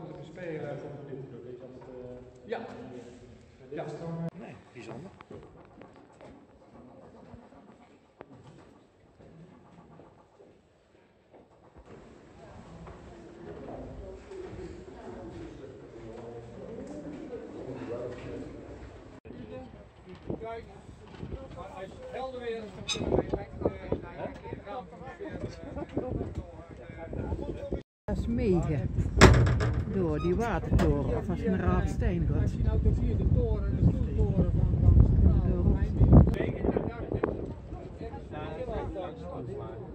te bespelen. Ja. Ja. Nee, bijzonder. Kijk, als het helder weer is, dan kunnen wij het raam Dat is mega. Door die watertoren, of als je naar Raafsteen gaat. Als je nou dan zie je de toren, de stoeltoren van Door. Mijn